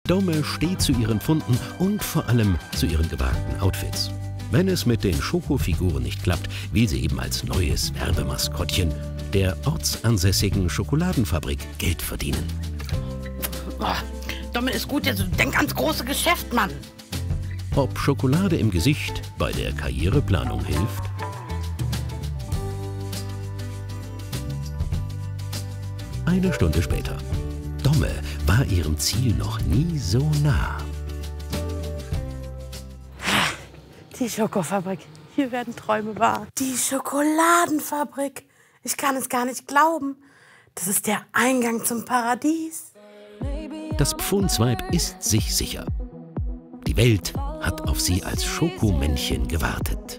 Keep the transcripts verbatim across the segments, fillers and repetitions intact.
Domme steht zu ihren Funden und vor allem zu ihren gewagten Outfits. Wenn es mit den Schokofiguren nicht klappt, will sie eben als neues Werbemaskottchen der ortsansässigen Schokoladenfabrik Geld verdienen. Oh, Domme ist gut, also denk ans große Geschäft, Mann. Ob Schokolade im Gesicht bei der Karriereplanung hilft? Eine Stunde später. Domme war ihrem Ziel noch nie so nah. Die Schokofabrik. Hier werden Träume wahr. Die Schokoladenfabrik. Ich kann es gar nicht glauben. Das ist der Eingang zum Paradies. Das Pfundsweib ist sich sicher. Die Welt hat auf sie als Schokomännchen gewartet.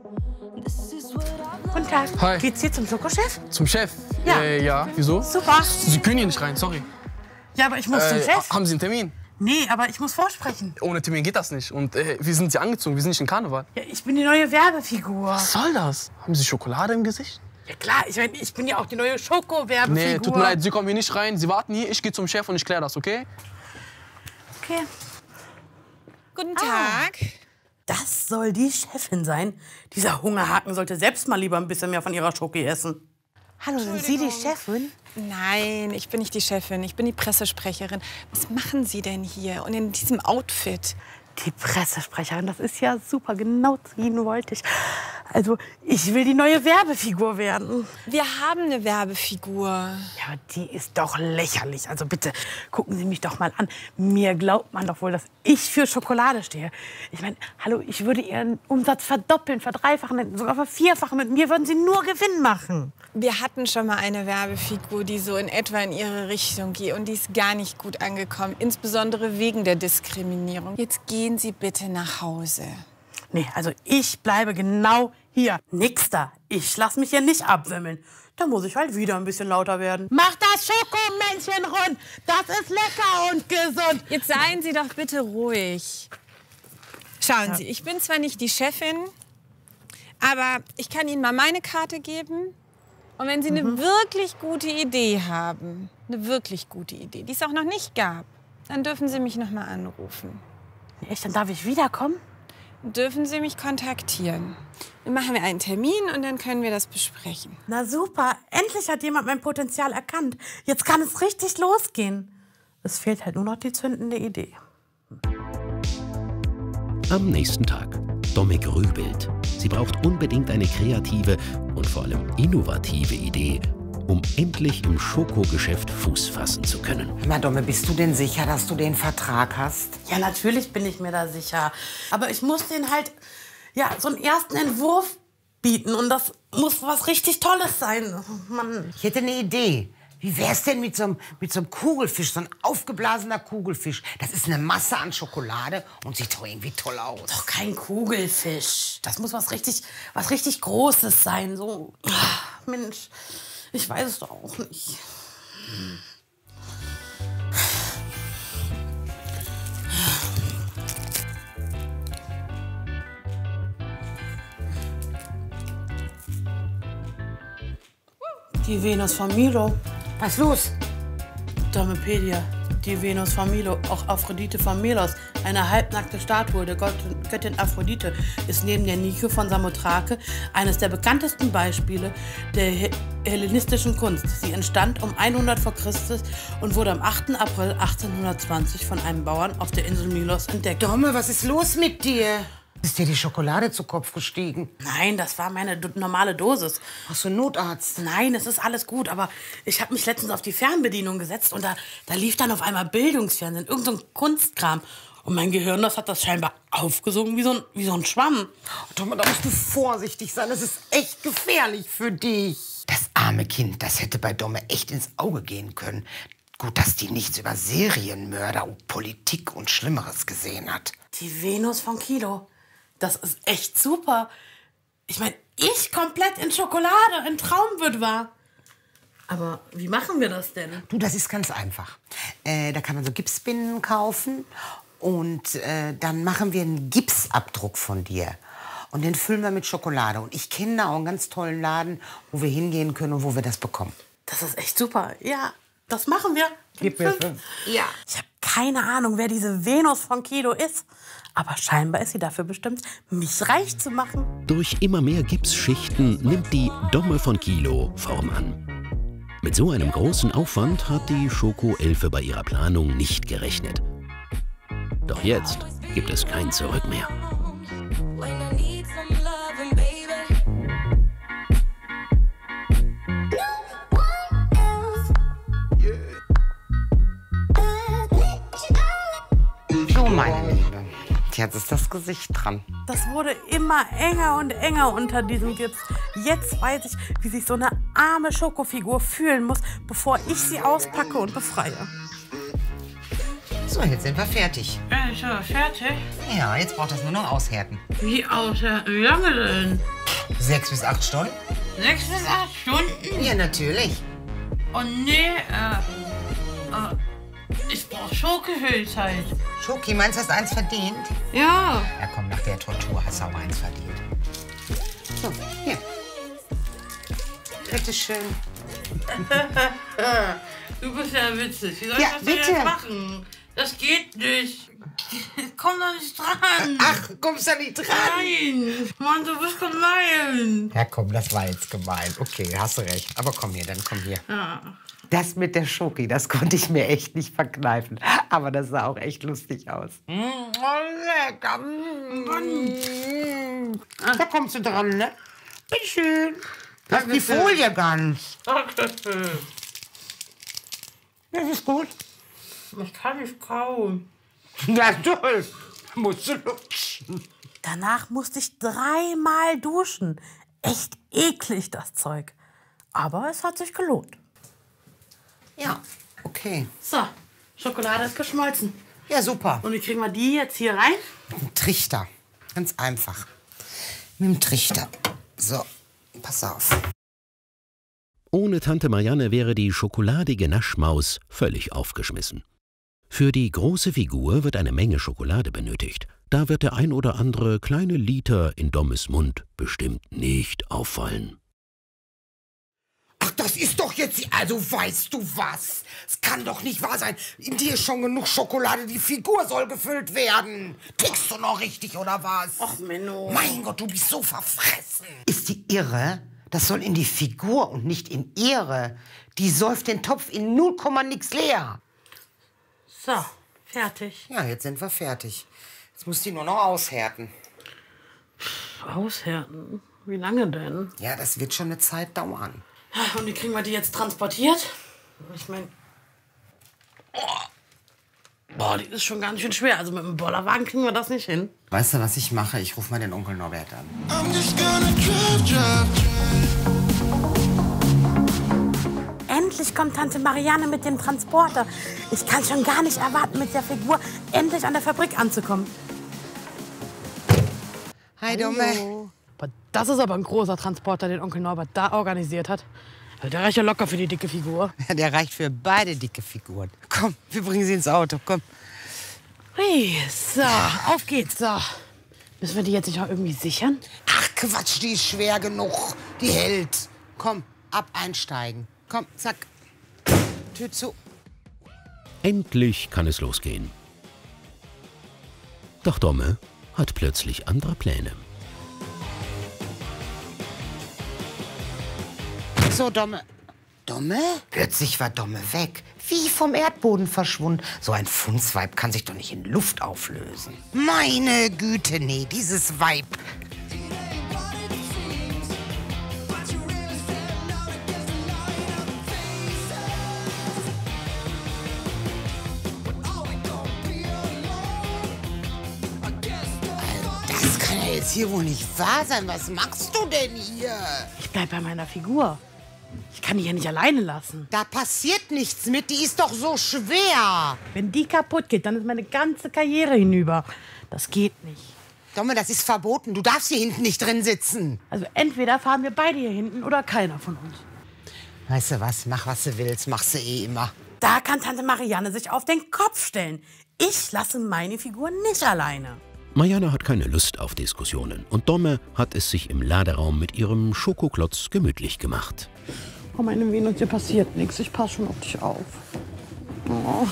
Guten Tag. Hi. Geht's hier zum Schokochef? Zum Chef? Ja. Äh, ja. Wieso? Super. Sie können hier nicht rein, sorry. Ja, aber ich muss Äh, zum Chef. Haben Sie einen Termin? Nee, aber ich muss vorsprechen. Ohne Termin geht das nicht. Und äh, wie sind Sie angezogen? Wir sind nicht in Karneval. Ja, ich bin die neue Werbefigur. Was soll das? Haben Sie Schokolade im Gesicht? Ja klar, ich, mein, ich bin ja auch die neue Schoko-Werbefigur. Nee, tut mir leid, Sie kommen hier nicht rein. Sie warten hier, ich gehe zum Chef und ich kläre das, okay? Okay. Guten Tag. Das soll die Chefin sein? Dieser Hungerhaken sollte selbst mal lieber ein bisschen mehr von ihrer Schoki essen. Hallo, sind Sie die Chefin? Nein, ich bin nicht die Chefin. Ich bin die Pressesprecherin. Was machen Sie denn hier und in diesem Outfit? Die Pressesprecherin, das ist ja super. Genau zu Ihnen wollte ich. Also, ich will die neue Werbefigur werden. Wir haben eine Werbefigur. Ja, aber die ist doch lächerlich. Also bitte, gucken Sie mich doch mal an. Mir glaubt man doch wohl, dass ich für Schokolade stehe. Ich meine, hallo, ich würde Ihren Umsatz verdoppeln, verdreifachen, sogar vervierfachen. Mit mir würden Sie nur Gewinn machen. Wir hatten schon mal eine Werbefigur, die so in etwa in Ihre Richtung geht. Und die ist gar nicht gut angekommen. Insbesondere wegen der Diskriminierung. Jetzt gehen Sie bitte nach Hause. Nee, also ich bleibe genau hier. Nix da. Ich lass mich hier nicht abwimmeln. Da muss ich halt wieder ein bisschen lauter werden. Mach das Schokomännchen rund. Das ist lecker und gesund. Jetzt seien Sie doch bitte ruhig. Schauen Ja. Sie, ich bin zwar nicht die Chefin, aber ich kann Ihnen mal meine Karte geben. Und wenn Sie eine Mhm. wirklich gute Idee haben, eine wirklich gute Idee, die es auch noch nicht gab, dann dürfen Sie mich noch mal anrufen. Echt, dann darf ich wiederkommen? Dürfen Sie mich kontaktieren. Dann machen wir einen Termin und dann können wir das besprechen. Na super, endlich hat jemand mein Potenzial erkannt. Jetzt kann es richtig losgehen. Es fehlt halt nur noch die zündende Idee. Am nächsten Tag. Domme grübelt. Sie braucht unbedingt eine kreative und vor allem innovative Idee, um endlich im Schokogeschäft Fuß fassen zu können. Na, Domme, bist du denn sicher, dass du den Vertrag hast? Ja, natürlich bin ich mir da sicher. Aber ich muss den halt, ja, so einen ersten Entwurf bieten. Und das muss was richtig Tolles sein. Mann. Ich hätte eine Idee. Wie wär's denn mit so einem, mit so einem Kugelfisch, so ein aufgeblasener Kugelfisch? Das ist eine Masse an Schokolade und sieht doch irgendwie toll aus. Doch kein Kugelfisch. Das muss was richtig, was richtig Großes sein. So, ach, Mensch, ich weiß es doch auch nicht. Die Venus von Milo. Was ist los? Domepedia. Die Venus von Milo, auch Aphrodite von Melos, eine halbnackte Statue der Gott Göttin Aphrodite, ist neben der Nike von Samothrake eines der bekanntesten Beispiele der he hellenistischen Kunst. Sie entstand um hundert vor Christus und wurde am achten April achtzehnhundertzwanzig von einem Bauern auf der Insel Milos entdeckt. Domme, was ist los mit dir? Ist dir die Schokolade zu Kopf gestiegen? Nein, das war meine do normale Dosis. Hast du einen Notarzt? Nein, es ist alles gut, aber ich habe mich letztens auf die Fernbedienung gesetzt und da, da lief dann auf einmal Bildungsfernsehen, irgend so ein Kunstkram. Und mein Gehirn, das hat das scheinbar aufgesogen wie so ein, wie so ein Schwamm. Domme, da musst du vorsichtig sein. Das ist echt gefährlich für dich. Das arme Kind, das hätte bei Domme echt ins Auge gehen können. Gut, dass die nichts über Serienmörder und Politik und Schlimmeres gesehen hat. Die Venus von Kilo. Das ist echt super. Ich meine, ich komplett in Schokolade, ein Traum wird wahr. Aber wie machen wir das denn? Du, das ist ganz einfach. Äh, da kann man so Gipsbinden kaufen und äh, dann machen wir einen Gipsabdruck von dir. Und den füllen wir mit Schokolade. Und ich kenne da auch einen ganz tollen Laden, wo wir hingehen können und wo wir das bekommen. Das ist echt super. Ja, das machen wir. Gib mir fünf. Ja. Ich habe keine Ahnung, wer diese Venus von Kilo ist. Aber scheinbar ist sie dafür bestimmt, mich reich zu machen. Durch immer mehr Gipsschichten nimmt die Domme von Kilo Form an. Mit so einem großen Aufwand hat die Schoko-Elfe bei ihrer Planung nicht gerechnet. Doch jetzt gibt es kein Zurück mehr. So, meine Liebe. Jetzt ist das Gesicht dran. Das wurde immer enger und enger unter diesem Gips. Jetzt weiß ich, wie sich so eine arme Schokofigur fühlen muss, bevor ich sie auspacke und befreie. So, jetzt sind wir fertig. Ja, ich bin fertig. Ja, jetzt braucht das nur noch aushärten. Wie aushärten? Wie lange denn? Sechs bis acht Stunden? Sechs bis acht Stunden? Ja, natürlich. Oh nee, äh, äh, ich brauche Schoki für die Zeit. Schoki, meinst du, hast eins verdient? Ja. Ja, komm, nach der Tortur hast du auch eins verdient. So, hier. Bitteschön. Du bist ja witzig. Wie soll Ja, ich das denn bitte. jetzt machen? Das geht nicht. Komm doch nicht dran. Ach, kommst du nicht dran? Nein. Mann, du bist gemein. Ja, komm, das war jetzt gemein. Okay, hast du recht. Aber komm hier, dann komm hier. Ja. Das mit der Schoki, das konnte ich mir echt nicht verkneifen. Aber das sah auch echt lustig aus. Mm, oh, lecker. Mm. Da kommst du dran, ne? Bitteschön. Lass die Folie ganz. Dankeschön. Das ist gut. Ich kann nicht kauen. Ja, toll. Musst du lutschen. Danach musste ich dreimal duschen. Echt eklig, das Zeug. Aber es hat sich gelohnt. Ja, okay. So, Schokolade ist geschmolzen. Ja, super. Und wie kriegen wir die jetzt hier rein? Ein Trichter. Ganz einfach. Mit dem Trichter. So, pass auf. Ohne Tante Marianne wäre die schokoladige Naschmaus völlig aufgeschmissen. Für die große Figur wird eine Menge Schokolade benötigt. Da wird der ein oder andere kleine Liter in Dommes Mund bestimmt nicht auffallen. Ach, das ist doch jetzt... Also, weißt du was? Es kann doch nicht wahr sein. In dir ist schon genug Schokolade. Die Figur soll gefüllt werden. Tickst du noch richtig, oder was? Och, Menno. Mein Gott, du bist so verfressen. Ist die irre? Das soll in die Figur und nicht in ihre. Die säuft den Topf in null Komma nix leer. So, fertig. Ja, jetzt sind wir fertig. Jetzt muss die nur noch aushärten. Aushärten? Wie lange denn? Ja, das wird schon eine Zeit dauern. Und wie kriegen wir die jetzt transportiert? Ich meine... Oh. Boah, die ist schon ganz schön schwer. Also mit dem Bollerwagen kriegen wir das nicht hin. Weißt du, was ich mache? Ich rufe mal den Onkel Norbert an. I'm just gonna drive, drive, drive. Endlich kommt Tante Marianne mit dem Transporter. Ich kann schon gar nicht erwarten, mit der Figur endlich an der Fabrik anzukommen. Hi, Dumme. Das ist aber ein großer Transporter, den Onkel Norbert da organisiert hat. Der reicht ja locker für die dicke Figur. Der reicht für beide dicke Figuren. Komm, wir bringen sie ins Auto, komm. Hui, so, auf geht's. So. Müssen wir die jetzt nicht auch irgendwie sichern? Ach, Quatsch, die ist schwer genug. Die hält. Komm, ab einsteigen. Komm, zack. Tür zu. Endlich kann es losgehen. Doch Domme hat plötzlich andere Pläne. So, Domme. Domme? Plötzlich war Domme weg. Wie vom Erdboden verschwunden. So ein Fundsweib kann sich doch nicht in Luft auflösen. Meine Güte, nee, dieses Weib. Das kann ja jetzt hier wohl nicht wahr sein. Was machst du denn hier? Ich bleib bei meiner Figur. Ich kann die ja nicht alleine lassen. Da passiert nichts mit, die ist doch so schwer. Wenn die kaputt geht, dann ist meine ganze Karriere hinüber. Das geht nicht. Domme, das ist verboten. Du darfst hier hinten nicht drin sitzen. Also entweder fahren wir beide hier hinten oder keiner von uns. Weißt du was, mach was du willst, machst du eh immer. Da kann Tante Marianne sich auf den Kopf stellen. Ich lasse meine Figur nicht alleine. Marianne hat keine Lust auf Diskussionen und Domme hat es sich im Laderaum mit ihrem Schokoklotz gemütlich gemacht. Oh, meine Venus, dir passiert nichts. Ich passe schon auf dich auf. Oh.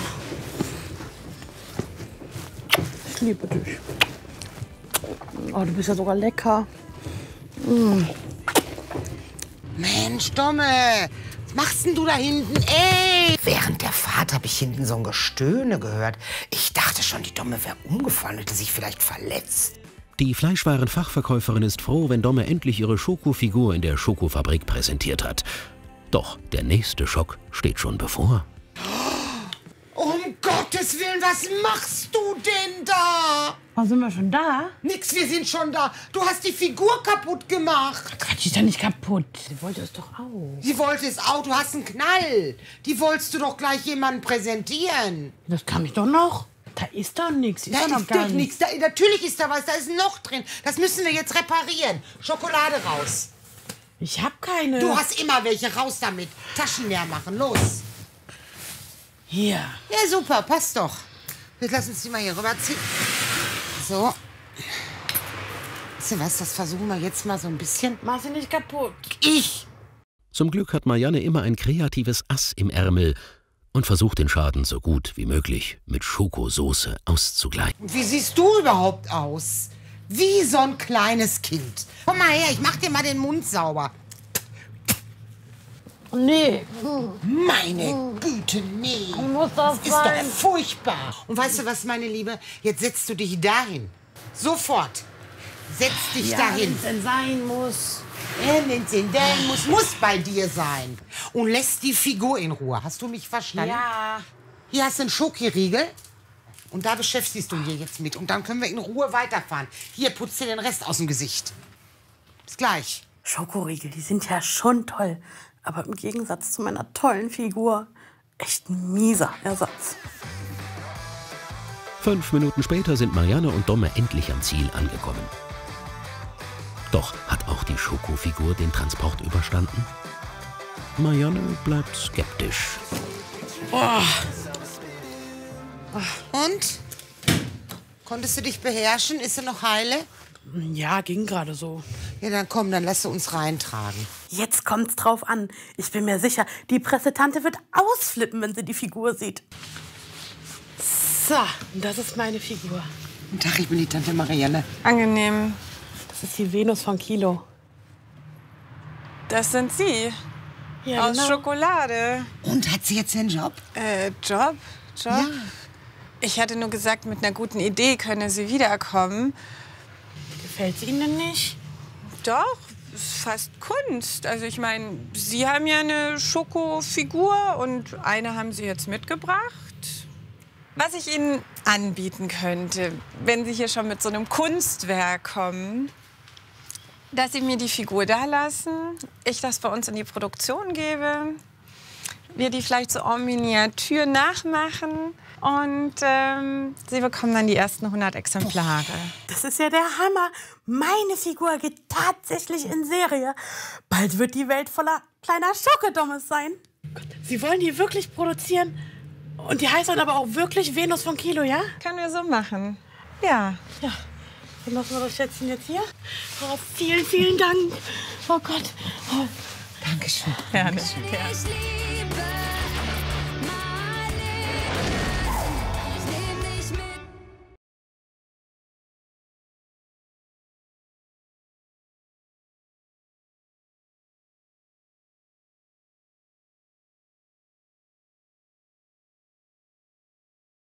Ich liebe dich. Oh, du bist ja sogar lecker. Mm. Mensch, Domme, was machst denn du da hinten? Ey! Während der Fahrt habe ich hinten so ein Gestöhne gehört. Ich dachte schon, die Domme wäre umgefallen, hätte sich vielleicht verletzt. Die Fleischwarenfachverkäuferin ist froh, wenn Domme endlich ihre Schokofigur in der Schokofabrik präsentiert hat. Doch der nächste Schock steht schon bevor. Um Gottes Willen, was machst du denn da? Oh, sind wir schon da? Nix, wir sind schon da. Du hast die Figur kaputt gemacht. Quatsch, die ist doch nicht kaputt. Die wollte es doch auch. Sie wollte es auch, du hast einen Knall. Die wolltest du doch gleich jemandem präsentieren. Das kann ich doch noch. Da ist doch nichts. Da ist doch nichts. Da, natürlich ist da was, da ist ein Loch drin. Das müssen wir jetzt reparieren. Schokolade raus. Ich hab keine. Du hast immer welche, raus damit. Taschen leer machen, los. Hier. Ja, super, passt doch. Jetzt lass uns die mal hier rüberziehen. So. Weißt du was, das versuchen wir jetzt mal so ein bisschen. Mach sie nicht kaputt. Ich. Zum Glück hat Marianne immer ein kreatives Ass im Ärmel und versucht den Schaden so gut wie möglich mit Schokosoße auszugleichen. Und wie siehst du überhaupt aus? Wie so ein kleines Kind. Komm mal her, ich mach dir mal den Mund sauber. Nee. Meine Güte, nee. Muss das Ist sein? doch furchtbar. Und weißt du was, meine Liebe? Jetzt setzt du dich dahin. Sofort. Setz dich Ja, dahin. wenn's denn sein muss. Wenn es denn sein muss, muss bei dir sein. Und lässt die Figur in Ruhe. Hast du mich verstanden? Ja. Hier hast du einen Schokoriegel. Und da beschäftigst du dich jetzt mit. Und dann können wir in Ruhe weiterfahren. Hier, putz dir den Rest aus dem Gesicht. Bis gleich. Schokoriegel, die sind ja schon toll. Aber im Gegensatz zu meiner tollen Figur, echt ein mieser Ersatz. Fünf Minuten später sind Marianne und Domme endlich am Ziel angekommen. Doch hat auch die Schokofigur den Transport überstanden? Marianne bleibt skeptisch. Oh. Und? Konntest du dich beherrschen? Ist sie noch heile? Ja, ging gerade so. Ja, dann komm, dann lass sie uns reintragen. Jetzt kommt's drauf an. Ich bin mir sicher, die Pressetante wird ausflippen, wenn sie die Figur sieht. So, das ist meine Figur. Guten Tag, ich bin die Tante Marianne. Angenehm. Das ist die Venus von Kilo. Das sind Sie. Ja, Aus Schokolade. Und hat sie jetzt den Job? Äh, Job? Job? Ja. Ich hatte nur gesagt, mit einer guten Idee könne sie wiederkommen. Gefällt sie Ihnen denn nicht? Doch, ist fast Kunst. Also ich meine, Sie haben ja eine Schokofigur und eine haben Sie jetzt mitgebracht. Was ich Ihnen anbieten könnte, wenn Sie hier schon mit so einem Kunstwerk kommen, dass Sie mir die Figur da lassen, ich das bei uns in die Produktion gebe, wir die vielleicht so en Miniatur nachmachen und ähm, Sie bekommen dann die ersten hundert Exemplare. Das ist ja der Hammer. Meine Figur geht tatsächlich in Serie. Bald wird die Welt voller kleiner Schokodommes sein. Sie wollen die wirklich produzieren? Und die heißt dann aber auch wirklich Venus von Kilo, ja? Können wir so machen. Ja. Ja. Dann lassen wir das Schätzchen jetzt hier. Oh, vielen, vielen Dank. Oh Gott. Oh. Dankeschön. Gerne. Dankeschön. Gerne.